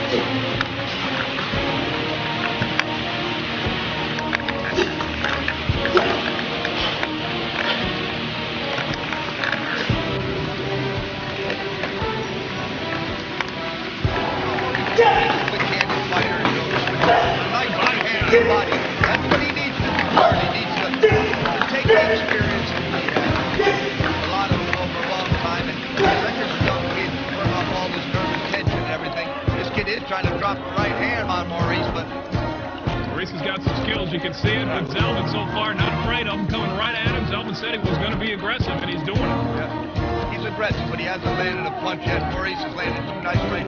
Body. That's what he needs to learn. He needs to take the experience that he has. A lot of it over a long time, and Fletcher's a young kid, burn off all this nervous tension and everything. This kid is trying to drop a right hand on Maurice, but Maurice has got some skills. You can see it, but Zelvin so far not afraid of him, coming right at him. Zelvin said he was going to be aggressive, and he's doing it. yeah, he's aggressive, but he hasn't landed a punch yet. Maurice has landed two nice right